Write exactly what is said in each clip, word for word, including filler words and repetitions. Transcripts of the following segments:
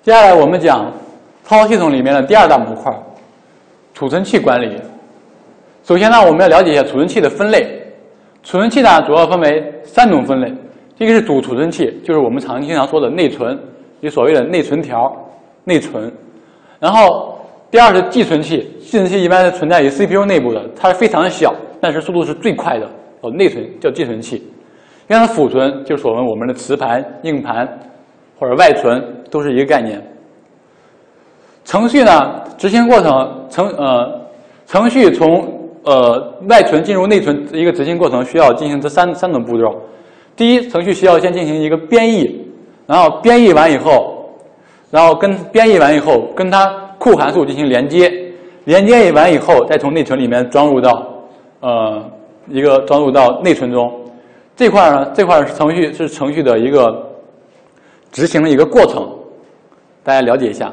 接下来我们讲操作系统里面的第二大模块——储存器管理。首先呢，我们要了解一下储存器的分类。储存器呢，主要分为三种分类。第一个是主储存器，就是我们常经常说的内存，也所谓的内存条、内存。然后第二是寄存器，寄存器一般是存在于 C P U 内部的，它是非常小，但是速度是最快的。哦，内存叫寄存器。第三辅存就是我们我们的磁盘、硬盘或者外存，都是一个概念。程序呢，执行过程程呃程序从呃外存进入内存一个执行过程需要进行这三三种步骤。第一，程序需要先进行一个编译，然后编译完以后，然后跟编译完以后跟它库函数进行连接，连接完以后再从内存里面装入到呃一个装入到内存中。这块呢，这块是程序是程序的一个执行的一个过程，大家了解一下。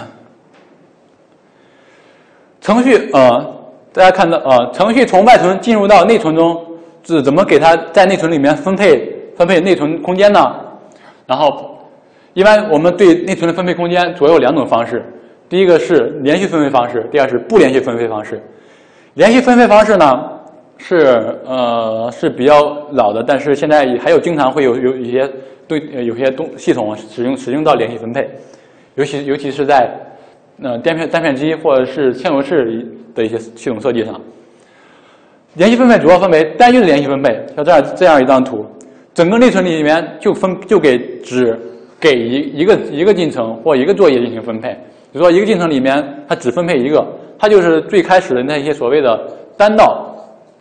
程序呃，大家看到呃，程序从外存进入到内存中。是怎么给它在内存里面分配分配内存空间呢？然后，一般我们对内存的分配空间主要有两种方式，第一个是连续分配方式，第二是不连续分配方式。连续分配方式呢是呃是比较老的，但是现在还有经常会有有一些对有些东系统使用使用到连续分配，尤其尤其是在呃单片单片机或者是嵌入式的一些系统设计上。连续分配主要分为单一的连续分配，像这样这样一张图，整个内存里面就分就给只给一一个一个进程或一个作业进行分配。比如说一个进程里面它只分配一个，它就是最开始的那些所谓的单道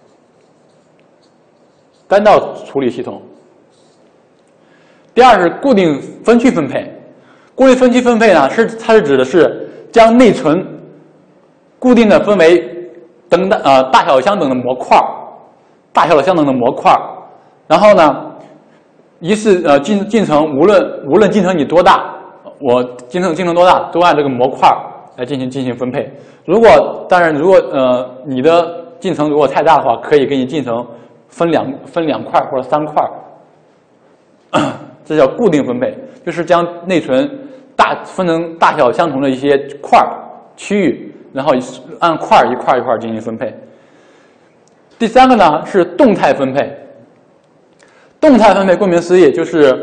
单道处理系统。第二是固定分区分配，固定分区分配呢是它是指的是将内存固定的分为等的呃大小相等的模块，大小相等的模块，然后呢，一次呃进进程无论无论进程你多大，我进程进程多大都按这个模块来进行进行分配。如果当然如果呃你的进程如果太大的话，可以给你进程分两分两块或者三块，这叫固定分配，就是将内存大分成大小相同的一些块区域。然后按块一块一块进行分配。第三个呢是动态分配。动态分配顾名思义就是，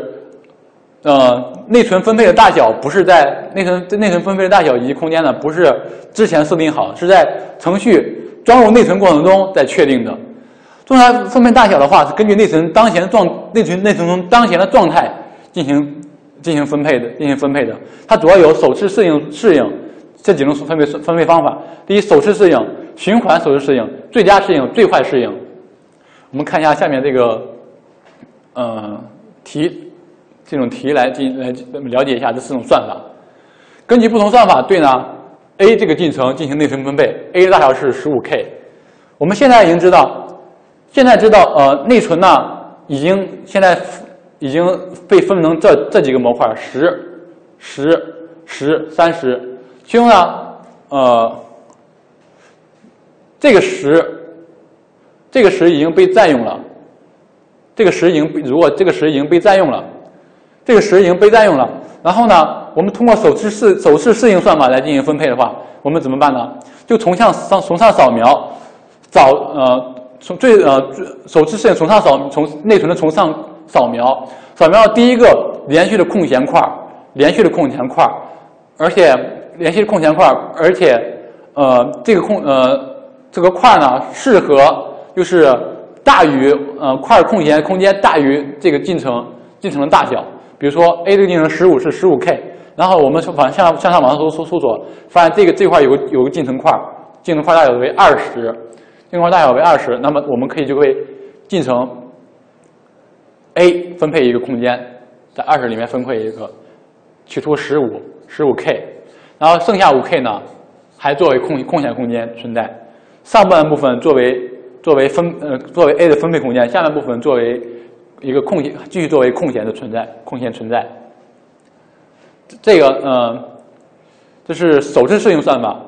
呃，内存分配的大小不是在内存内存分配的大小以及空间呢不是之前设定好，是在程序装入内存过程中再确定的。动态分配大小的话是根据内存当前的状内存内存中当前的状态进行进行分配的进行分配的。它主要有手势适应适应。这几种分配分配方法，第一，手势适应、循环手势适应、最佳适应、最坏适应。我们看一下下面这个，呃，题，这种题来进来了解一下这四种算法。根据不同算法对呢 A 这个进程进行内存分配 ，A 的大小是 十五K。我们现在已经知道，现在知道呃内存呢已经现在已经被分成这这几个模块，十、十、十、三十。其中呢，呃，这个十，这个十已经被占用了，这个十已经如果这个十已经被占用了，这个十已经被占用了，然后呢，我们通过手势适手势适应算法来进行分配的话，我们怎么办呢？就从上上从上扫描，找呃从最呃手势适应从上扫从内存的从上扫描，扫描到第一个连续的空闲块，连续的空闲块，而且。连续空闲块，而且，呃，这个空呃这个块呢，适合就是大于呃块空闲空间大于这个进程进程的大小。比如说 A 这个进程十五是 十五K， 然后我们往向向上往上搜搜搜索，发现这个这块有个有个进程块，进程块大小为二十，进程块大小为二十，那么我们可以就会进程 A 分配一个空间，在二十里面分配一个，取出十五 十五K。然后剩下 五K 呢，还作为空空闲空间存在，上半部分作为作为分呃作为 A 的分配空间，下半部分作为一个空闲继续作为空闲的存在，空闲存在。这个呃，这是手势适应算法。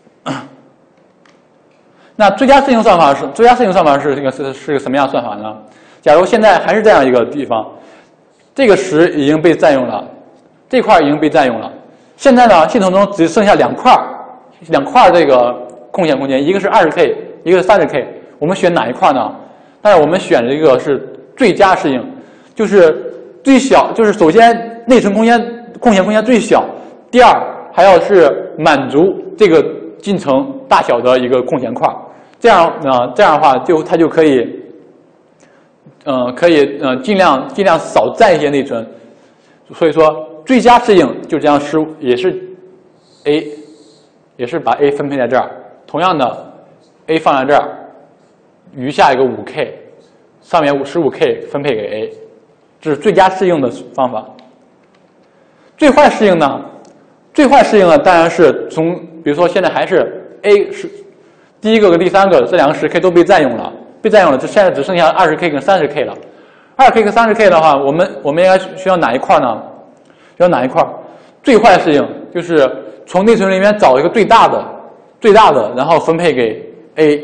那最佳适应算法是最佳适应算法是这个是是个什么样的算法呢？假如现在还是这样一个地方，这个十已经被占用了，这块已经被占用了。 现在呢，系统中只剩下两块两块这个空闲空间，一个是 二十K， 一个是 三十K。我们选哪一块呢？但是我们选这个是最佳适应，就是最小，就是首先内存空间空闲空间最小，第二还要是满足这个进程大小的一个空闲块。这样呢，这样的话就它就可以，呃，可以呃尽量尽量少占一些内存。所以说最佳适应就这样十五，也是 A， 也是把 A 分配在这儿。同样的 ，A 放在这儿，余下一个 五 K， 上面十五 K 分配给 A， 这是最佳适应的方法。最坏适应呢？最坏适应呢，当然是从比如说现在还是 A 是第一个跟第三个这两个十 K 都被占用了，被占用了，这现在只剩下二十 K 跟三十 K 了。二十 K 跟三十 K 的话，我们我们应该需要哪一块呢？需要哪一块？最坏适应就是从内存里面找一个最大的、最大的，然后分配给 A。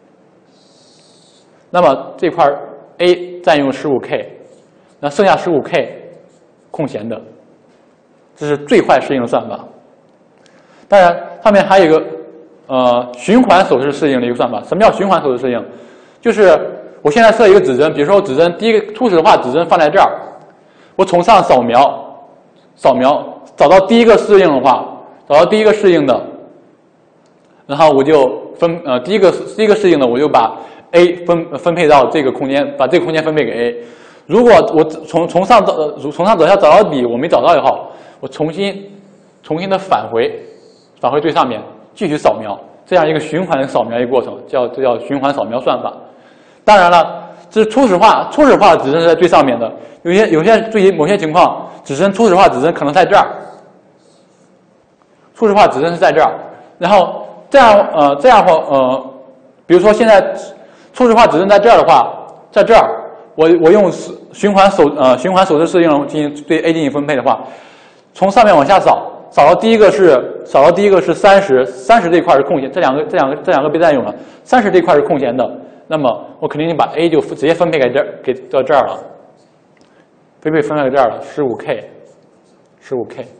那么这块 A 占用十五 K， 那剩下十五 K 空闲的，这是最坏适应的算法。当然，上面还有一个呃循环手势适应的一个算法。什么叫循环手势适应？就是我现在设一个指针，比如说我指针第一个初始化指针放在这儿，我从上扫描，扫描找到第一个适应的话，找到第一个适应的，然后我就分呃第一个第一个适应的我就把 A 分分配到这个空间，把这个空间分配给 A。如果我从从上找从上找下找到底我没找到以后，我重新重新的返回返回最上面继续扫描，这样一个循环扫描一个过程，叫这叫循环扫描算法。当然了，这是初始化，初始化指针是在最上面的。有些有些对于某些情况，指针初始化指针可能在这儿，初始化指针是在这儿。然后这样呃这样话呃，比如说现在初始化指针在这儿的话，在这儿我我用循环手呃循环手势适应进行对 A 进行分配的话，从上面往下扫，扫到第一个是扫到第一个是三十，三十这块是空闲，这两个这两个这两个被占用了，三十这块是空闲的。那么我肯定把 A 就直接分配给这给到这儿了，分配分配给这儿了，十五 K， 十五 K，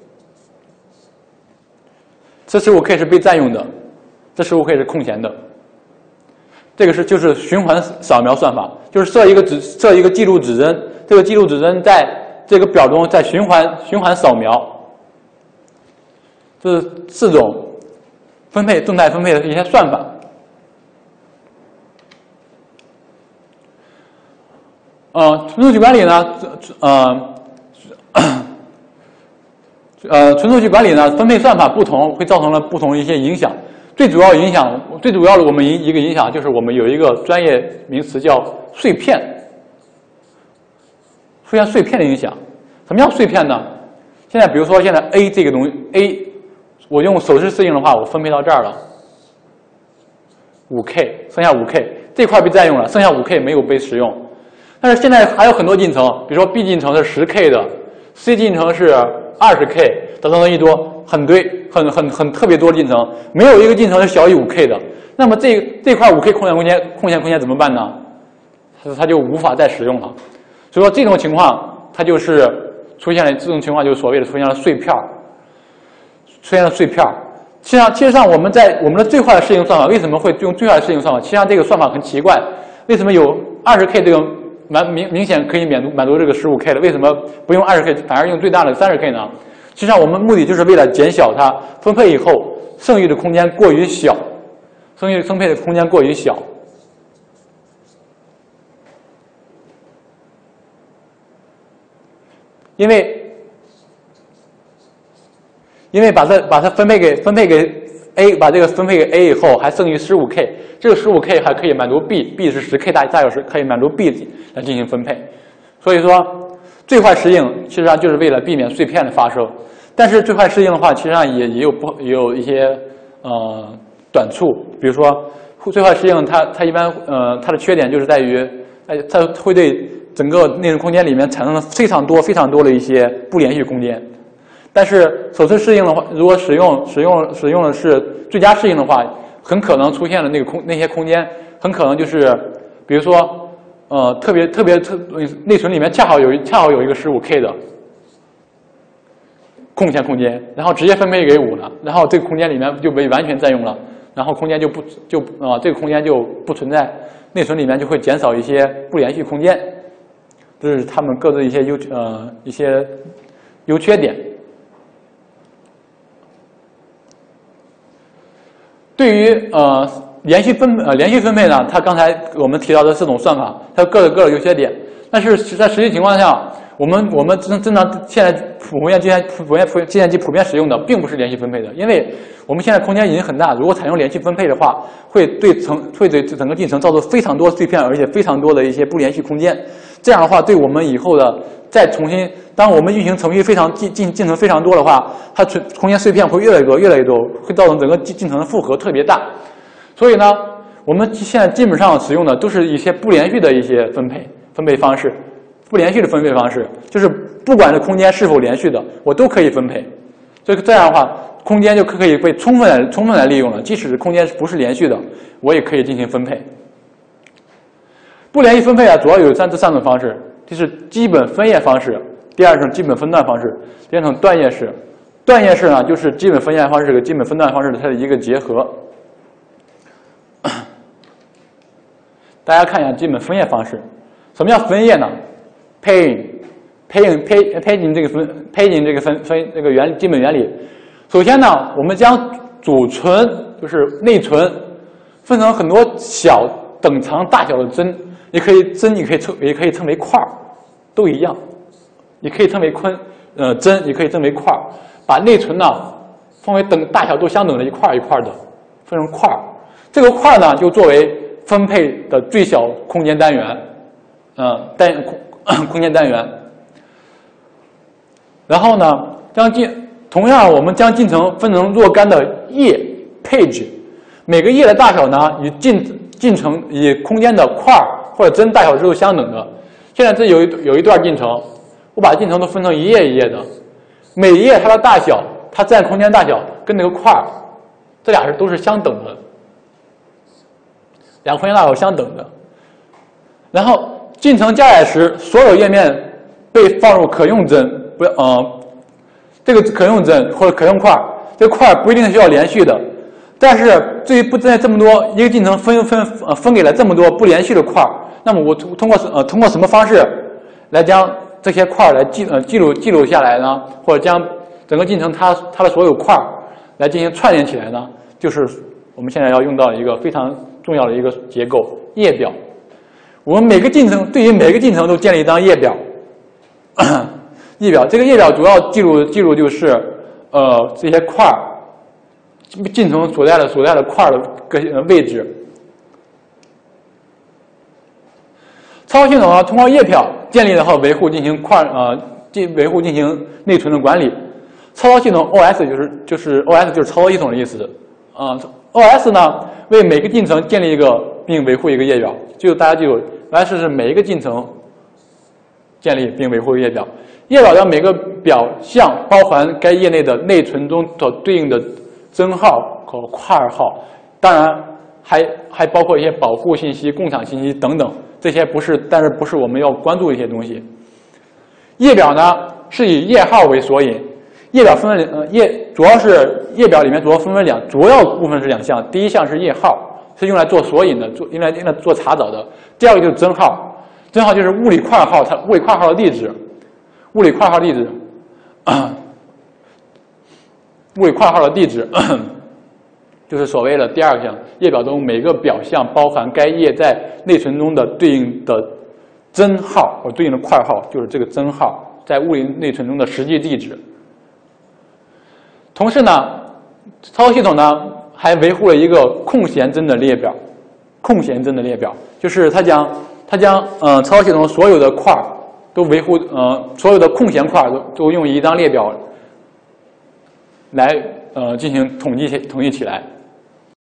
这十五 K 是被占用的，这十五 K 是空闲的。这个是就是循环扫描算法，就是设一个指设一个记录指针，这个记录指针在这个表中在循环循环扫描，这是四种分配动态分配的一些算法。呃，存储器管理呢，呃，呃，存储器管理呢，分配算法不同，会造成了不同的一些影响。最主要影响，最主要的我们一一个影响就是我们有一个专业名词叫碎片，出现碎片的影响。什么叫碎片呢？现在比如说现在 A 这个东西 A， 我用手势适应的话，我分配到这儿了， 五 K， 剩下 五 K 这块被占用了，剩下 五 K 没有被使用。但是现在还有很多进程，比如说 B 进程是 十 K 的 ，C 进程是 二十 K， 等等等一多，很堆，很很很特别多的进程，没有一个进程是小于 五 K 的。那么这这块 五 K 空闲空间空闲空间怎么办呢？它它就无法再使用了。所以说这种情况，它就是出现了这种情况，就是所谓的出现了碎片，出现了碎片。实际上，其实上我们在我们的最坏的适应算法为什么会用最坏的适应算法？实际上这个算法很奇怪，为什么有 二十 K 这个蛮明明显可以满足满足这个 十五 K 的，为什么不用 二十 K， 反而用最大的 三十 K 呢？实际上我们目的就是为了减小它分配以后剩余的空间过于小，剩余分配的空间过于小。因为因为把它把它分配给分配给 A， 把这个分配给 A 以后，还剩余 十五 K， 这个 十五 K 还可以满足 B，B 是 十 K 大大小是可以满足 B 来进行分配。所以说，最坏适应实际上就是为了避免碎片的发生。但是最坏适应的话，其实上也也有不也有一些呃短处，比如说最坏适应它它一般呃它的缺点就是在于，呃它会对整个内存空间里面产生了非常多非常多的一些不连续空间。但是手势适应的话，如果使用使用使用的是最佳适应的话，很可能出现了那个空那些空间，很可能就是比如说呃特别特别特内存里面恰好有恰好有一个 十五 K 的空闲空间，然后直接分配给五了，然后这个空间里面就被完全占用了，然后空间就不就啊、呃、这个空间就不存在，内存里面就会减少一些不连续空间，这是他们各自一些优呃一些优缺点。对于呃连续分呃连续分配呢，它刚才我们提到的四种算法，它有各有各的优缺点，但是在实际情况下，我们我们正正常现在普遍计算普遍普计算机普遍使用的并不是连续分配的，因为我们现在空间已经很大，如果采用连续分配的话，会对层会对整个进程造成非常多碎片，而且非常多的一些不连续空间。这样的话，对我们以后的再重新，当我们运行程序非常进进进程非常多的话，它存空间碎片会越来越多，越来越多，会造成整个进进程的负荷特别大。所以呢，我们现在基本上使用的都是一些不连续的一些分配分配方式。不连续的分配方式，就是不管这空间是否连续的，我都可以分配。所以这样的话，空间就可以被充分来充分来利用了。即使空间不是连续的，我也可以进行分配。不连续分配啊，主要有三这三种方式，就是基本分页方式，第二种基本分段方式，第二种断页式。断页式呢，就是基本分页方式和基本分段方式它的一个结合。大家看一下基本分页方式，什么叫分页呢？Paging, paging, paging 这个分 paging 这个分分这个原基本原理，首先呢，我们将主存就是内存分成很多小等长大小的帧，也可以帧，你可以称也可以称为块儿，都一样，也可以称为坤呃帧，也可以称为块儿，把内存呢分为等大小都相等的一块一块的分成块儿，这个块儿呢就作为分配的最小空间单元，嗯单空。空间单元，然后呢，将进同样我们将进程分成若干的页 page， 每个页的大小呢与进进程与空间的块或者帧大小是都相等的。现在这有一有一段进程，我把进程都分成一页一页的，每一页它的大小，它占空间大小跟那个块这俩是都是相等的，两个空间大小相等的，然后。进程加载时，所有页面被放入可用帧，不要呃，这个可用帧或者可用块，这个块不一定需要连续的，但是至于不在这么多一个进程分分呃分给了这么多不连续的块，那么我通通过呃通过什么方式来将这些块来记呃记录记录下来呢？或者将整个进程它它的所有块来进行串联起来呢？就是我们现在要用到一个非常重要的一个结构——页表。我们每个进程对于每个进程都建立一张页表，页表这个页表主要记录记录就是呃这些块进程所在的所在的块的各位置。操作系统呢通过页表建立然后维护进行块呃进维护进行内存的管理。操作系统 O S 就是就是 O S 就是操作系统的意思啊、呃。O S 呢为每个进程建立一个并维护一个页表，就大家记住。O S 是每一个进程建立并维护页表，页表的每个表项包含该页内的内存中所对应的帧号和块号，当然还还包括一些保护信息、共享信息等等，这些不是，但是不是我们要关注的一些东西。页表呢是以页号为索引，页表分为呃页主要是页表里面主要分为两主要部分是两项，第一项是页号。是用来做索引的，做用来用来做查找的。第二个就是帧号，帧号就是物理块号，它物理块号的地址，物理块号地址，啊、物理块号的地址，就是所谓的第二项。页表中每个表项包含该页在内存中的对应的帧号或对应的块号，就是这个帧号在物理内存中的实际地址。同时呢，操作系统呢。还维护了一个空闲帧的列表，空闲帧的列表就是它将它将呃操作系统所有的块都维护呃所有的空闲块都都用一张列表来呃进行统计统计起来。